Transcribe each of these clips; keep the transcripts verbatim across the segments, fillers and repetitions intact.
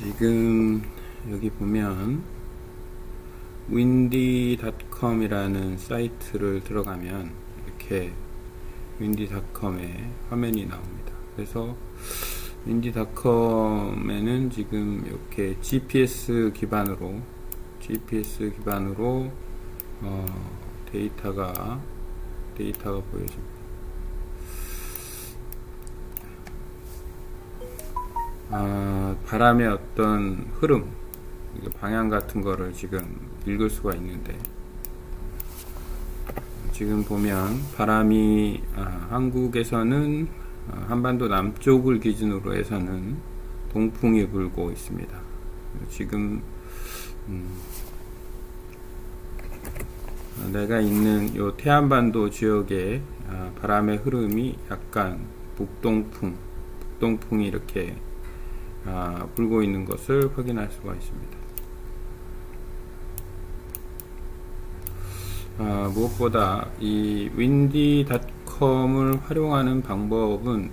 지금 여기 보면 윈디 닷컴이라는 사이트를 들어가면 이렇게 윈디 닷컴의 화면이 나옵니다. 그래서 윈디 닷컴에는 지금 이렇게 지피에스 기반으로 지피에스 기반으로 어, 데이터가 데이터가 보여집니다. 아, 바람의 어떤 흐름, 방향 같은 거를 지금 읽을 수가 있는데, 지금 보면 바람이 아, 한국에서는 아, 한반도 남쪽을 기준으로 해서는 동풍이 불고 있습니다. 지금 음, 내가 있는 요 태안반도 지역의 아, 바람의 흐름이 약간 북동풍, 북동풍이 이렇게 아, 불고 있는 것을 확인할 수가 있습니다. 아, 무엇보다 이 윈디 닷컴을 활용하는 방법은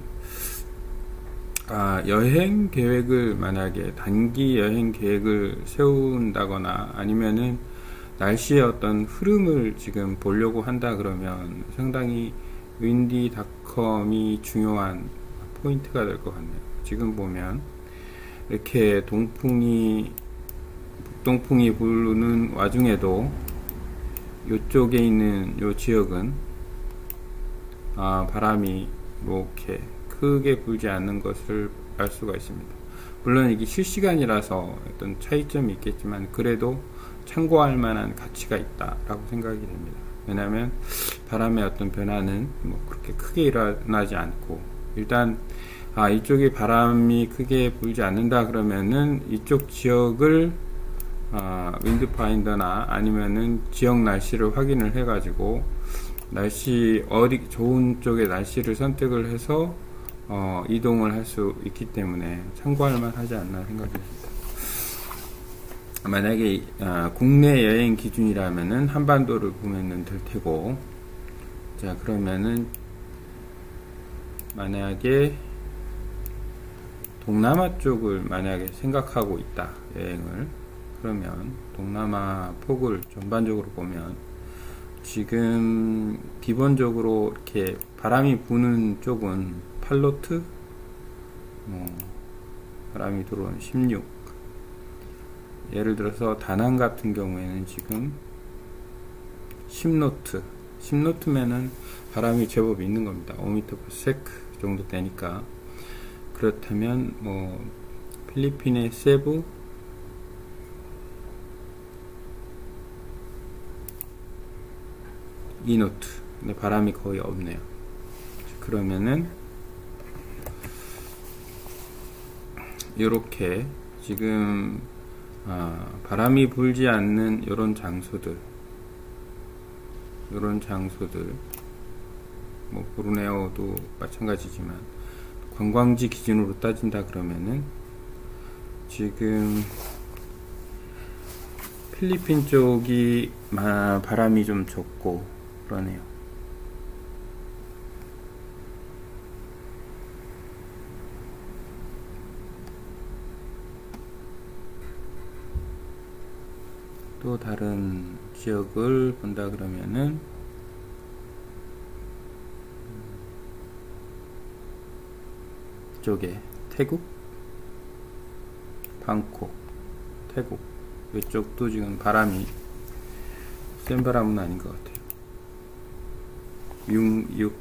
아, 여행 계획을 만약에 단기 여행 계획을 세운다거나 아니면은 날씨의 어떤 흐름을 지금 보려고 한다 그러면 상당히 윈디 닷컴이 중요한 포인트가 될 것 같네요. 지금 보면 이렇게 동풍이 북동풍이 부는 와중에도 이쪽에 있는 이 지역은 아, 바람이 이렇게 크게 불지 않는 것을 알 수가 있습니다. 물론 이게 실시간이라서 어떤 차이점이 있겠지만 그래도 참고할 만한 가치가 있다라고 생각이 됩니다. 왜냐하면 바람의 어떤 변화는 뭐 그렇게 크게 일어나지 않고, 일단 아, 이쪽에 바람이 크게 불지 않는다 그러면은 이쪽 지역을 아, 윈드파인더나 아니면은 지역 날씨를 확인을 해 가지고 날씨 어디 좋은 쪽의 날씨를 선택을 해서 어, 이동을 할 수 있기 때문에 참고할 만하지 않나 생각이 듭니다. 만약에 아, 국내 여행 기준이라면은 한반도를 보면은 될 테고, 자 그러면은 만약에 동남아 쪽을 만약에 생각하고 있다 여행을, 그러면 동남아 폭을 전반적으로 보면 지금 기본적으로 이렇게 바람이 부는 쪽은 팔로트, 뭐 바람이 들어오는 십육, 예를 들어서 다낭 같은 경우에는 지금 십 노트, 십 노트면은 바람이 제법 있는 겁니다. 오 미터 퍼 세컨드 정도 되니까. 그렇다면 뭐 필리핀의 세부, 이 노트, 근데 바람이 거의 없네요. 그러면은 이렇게 지금 아, 바람이 불지 않는 이런 장소들, 이런 장소들, 뭐 브루네오도 마찬가지지만 관광지 기준으로 따진다 그러면은 지금 필리핀 쪽이 아, 바람이 좀 적고 그러네요. 또 다른 지역을 본다 그러면은 이쪽에 태국, 방콕, 태국 이쪽도 지금 바람이 센 바람은 아닌 것 같아요. 육, 육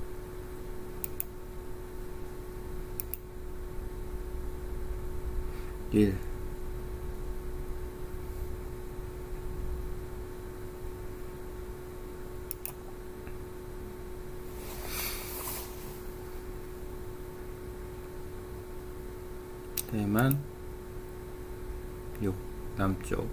일 대만 육 남쪽,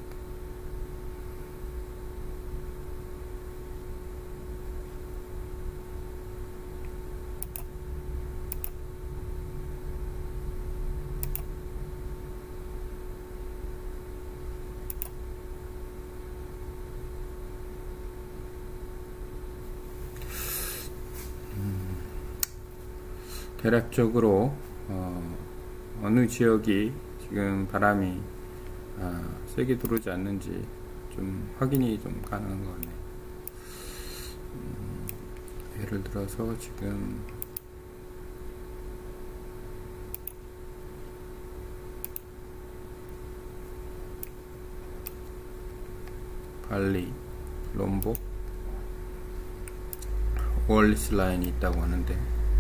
음, 대략적으로 어, 어느 지역이 지금 바람이 아, 세게 들어오지 않는지 좀 확인이 좀 가능한 것 같네요. 음, 예를 들어서 지금 발리, 롬복, 월리스 라인이 있다고 하는데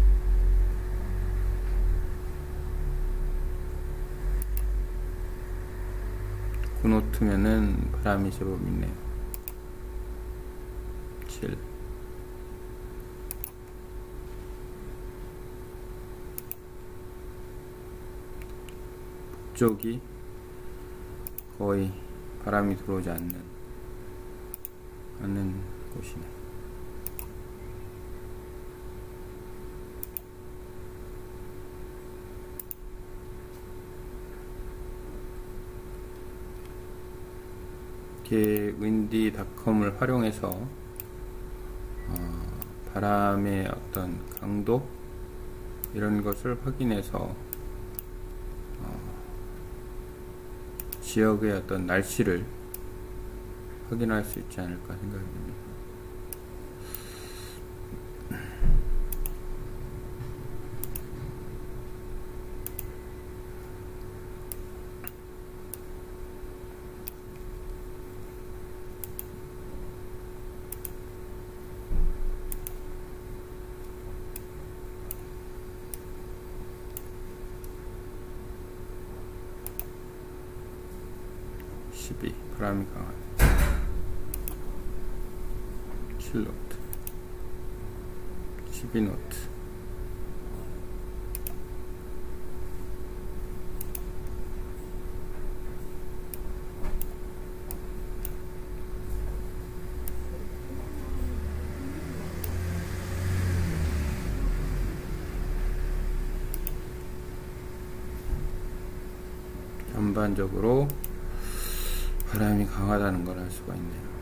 굿노트면은 바람이 제법 있네요. 칠. 북쪽이 거의 바람이 들어오지 않는 않는 곳이네. 이렇게 윈디닷컴을 활용해서 어, 바람의 어떤 강도 이런 것을 확인해서 어, 지역의 어떤 날씨를 확인할 수 있지 않을까 생각합니다. 십이. 바람이 강한 칠 노트, 십이 노트. 전반적으로 바람이 강하다는 걸 알 수가 있네요.